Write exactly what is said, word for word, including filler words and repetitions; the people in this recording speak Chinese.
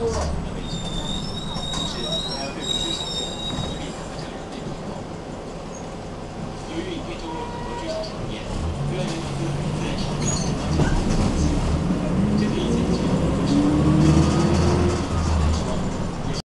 由于贵州很多剧场产业，为了迎合资源小面，